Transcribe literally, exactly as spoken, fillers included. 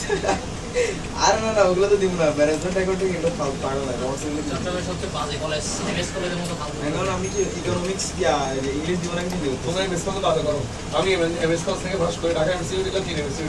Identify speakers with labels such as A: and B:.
A: আর না না ওগুলো তো দিব না ম্যানেজমেন্ট অ্যাকাউন্টিং এটা পারো না
B: চট্টগ্রামের সবচেয়ে বাজে কলেজ এমএস কলেজের মতো ভালো
A: এখন আমি কি ইকোনমিক্স ইয়া ইংলিশ দিব না কি দিব
C: তোমরা এমএস কলেজে ভালো করো আমি এমএস কলেজ থেকে পাস করে ঢাকা ইউনিভার্সিটি দিলাম তিন এমএস